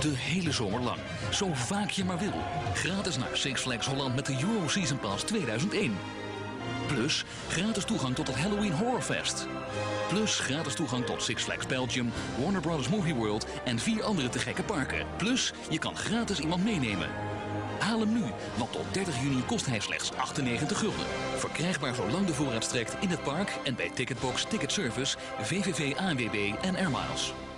De hele zomer lang. Zo vaak je maar wil. Gratis naar Six Flags Holland met de Euro Season Pass 2001. Plus gratis toegang tot het Halloween Horror Fest. Plus gratis toegang tot Six Flags Belgium, Warner Bros. Movie World en 4 andere te gekke parken. Plus je kan gratis iemand meenemen. Haal hem nu, want tot 30 juni kost hij slechts 98 gulden. Verkrijgbaar zolang de voorraad strekt in het park en bij Ticketbox, Ticket Service, VVV ANWB en Air Miles.